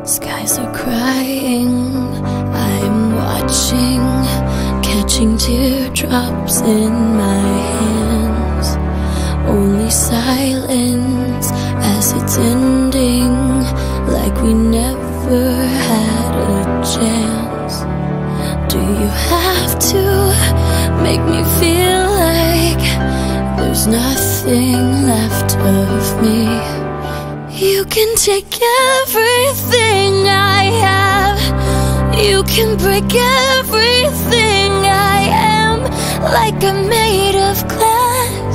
Skies are crying, I'm watching, catching teardrops in my hands. Only silence as it's ending, like we never had a chance. Do you have to make me feel like there's nothing left of me? You can take everything I have, you can break everything I am, like I'm made of glass,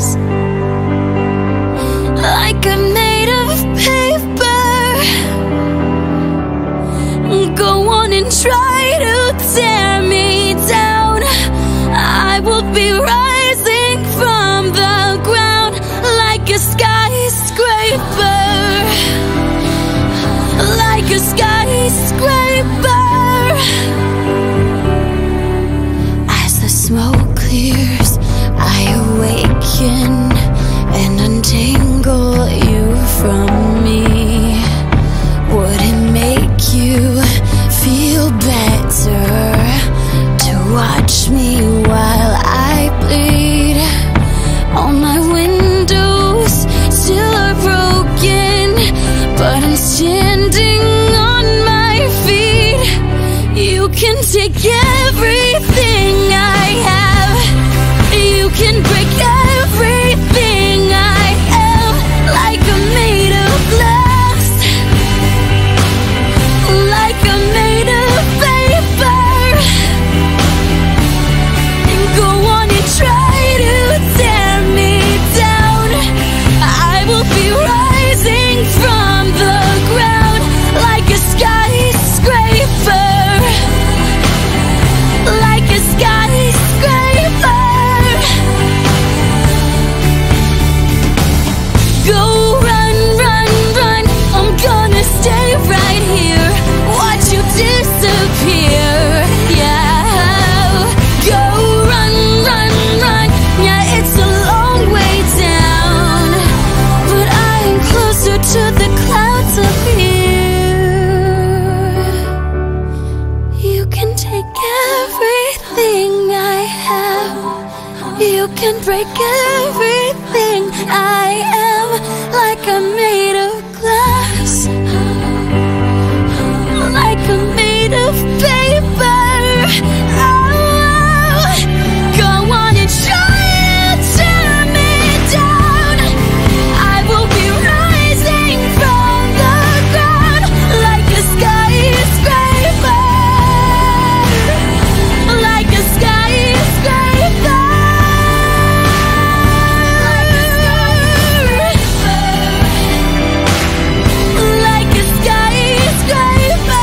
like I'm made of paper. Go on and try to tear me down, I will be rising from the ground like a skyscraper, like a skyscraper. As the smoke clears, I awaken and untangle you from me. Would it make you feel better to watch me while I bleed? All my windows still are broken, but I'm standing on my feet. You can take everything I have, you can break everything I am, like I'm made of glass, like I'm made of paper. And go on and try to tear me down, I will be rising from the ground like a skyscraper, like a skyscraper. Go run, run, run, I'm gonna stay right here, watch you disappear, yeah. Go run, run, run, yeah, it's a long way down, but I am closer to the clouds up here. You can take everything I have, you can break everything I am, like I'm made of glass, like I'm made of paper. Oh, go on and try to tear me down, I will be rising from the ground like a skyscraper, like a skyscraper, like a skyscraper,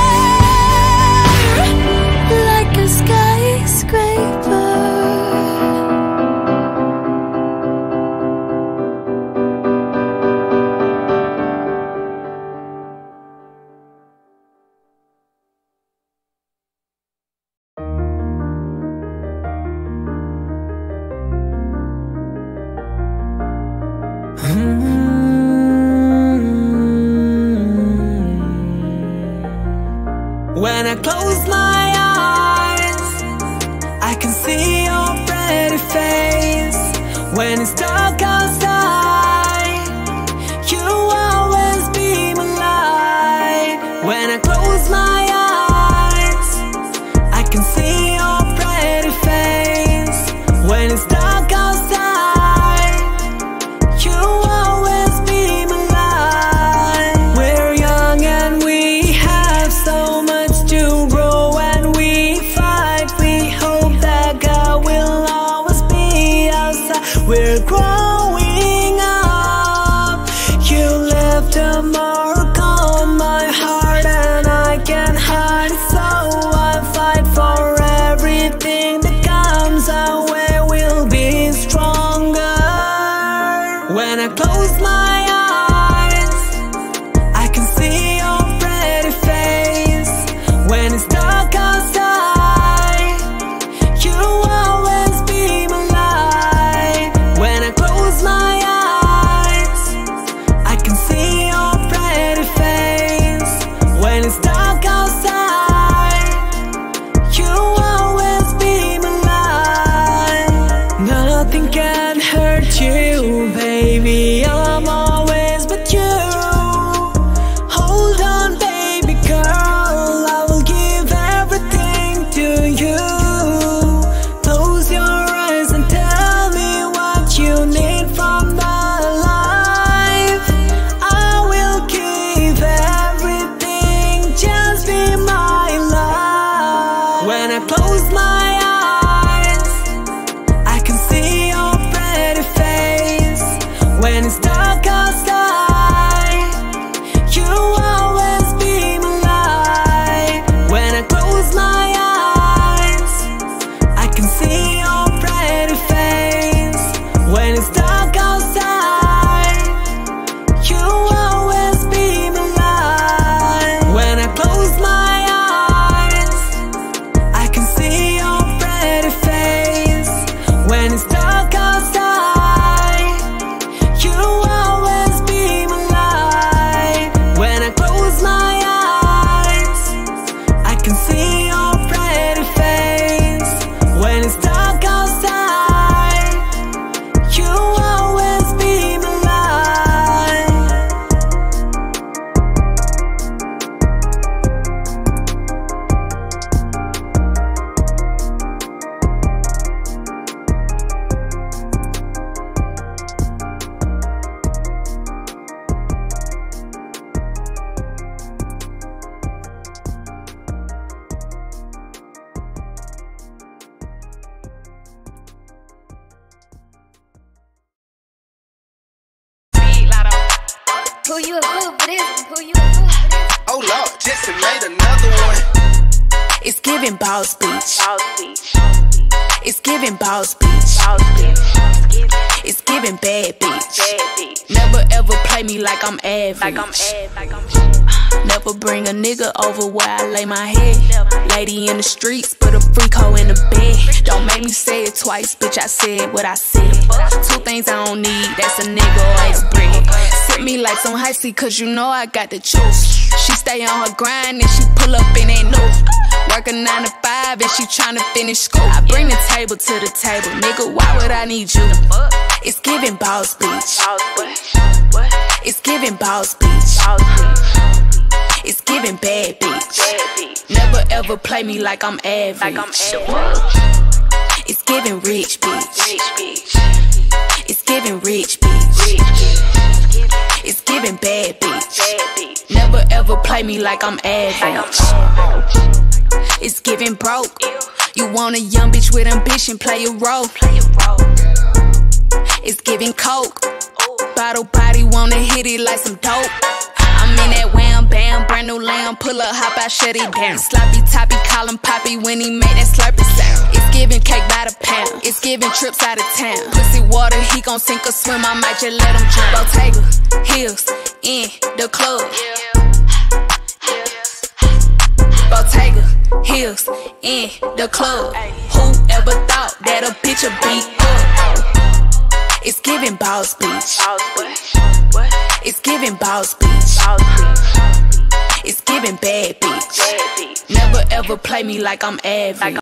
like a skyscraper. When I close my eyes, I can see your pretty face. When it's dark outside, you always be my light. When I close my eyes, I can see your pretty face. When it's dark outside, you always be my light. We're young and we have so much to grow, and we fight. We hope that God will always be outside. We're growing up. You left a mark on my heart, and I can't hide it, so I fight for everything that comes our way. We'll be stronger. When I close my eyes, I can see your pretty face. When it's dark outside, you always be my light. When I close pull you a hoop for this, pull you a hoop for this. Oh Lord, Jesse made another one. It's giving boss beach. Boss beach. It's giving boss beach. Boss beach. It's giving bad bitch. Bad beach. Never ever play me like I'm average. Like I'm Never bring a nigga over where I lay my head. Lady in the streets, put a freak hoe in the bed. Don't make me say it twice, bitch, I said what I said. Two things I don't need, that's a nigga or his bread. Sip me like some Heisey, cause you know I got the juice. She stay on her grind and she pull up and ain't new. Work a 9 to 5 and she tryna finish school. I bring the table to the table, nigga, why would I need you? It's giving boss beach. It's giving boss beach. It's giving bad bitch. Never ever play me like I'm average. It's giving rich bitch. It's giving rich bitch. It's giving bad bitch. Never ever play me like I'm average. It's giving broke. You want a young bitch with ambition, play a role. It's giving coke. Bottle body wanna hit it like some dope. I'm in that wham bam, brand new lamb, pull up, hop out, shut it down. Sloppy toppy, call him Poppy when he made that slurpy sound. It's giving cake by the pound, it's giving trips out of town. Pussy water, he gon' sink or swim, I might just let him drown. Bottega, heels, in the club. Bottega, heels, in the club. Whoever thought that a bitch would beat up? It's giving boss beach. It's giving boss beach. It's giving bad bitch. Never ever play me like I'm average.